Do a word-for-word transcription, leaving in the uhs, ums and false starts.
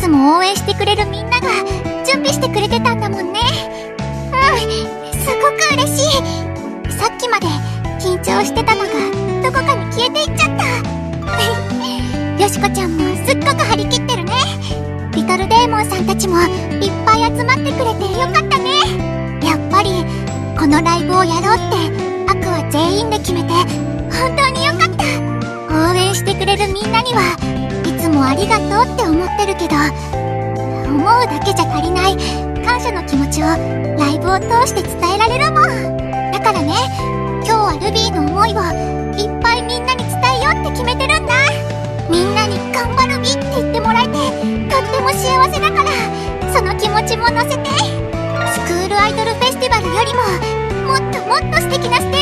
つも応援してくれるみんなが準備してくれてたんだもんね。うん、すごく嬉しい。さっきまで緊張してたのがどこかに消えていっちゃった。よしこちゃんもすっごく張り切ってるね。リトルデーモンさんたちもいっぱい集まってくれてよかったね。やっぱりこのライブをやろうってアクは全員で決めて本当によかった。応援してくれるみんなにはいつもありがとうって思ってるけど、思うだけじゃ足りない感謝の気持ちをライブを通して伝えられるもん。だからね、今日はルビーの思いをいっぱいみんなに伝えようって決めてるんだ。みんなに頑張るビって言ってもらえてとっても幸せだから、その気持ちも乗せてスクールアイドルフェスティバルよりももっともっと素敵なス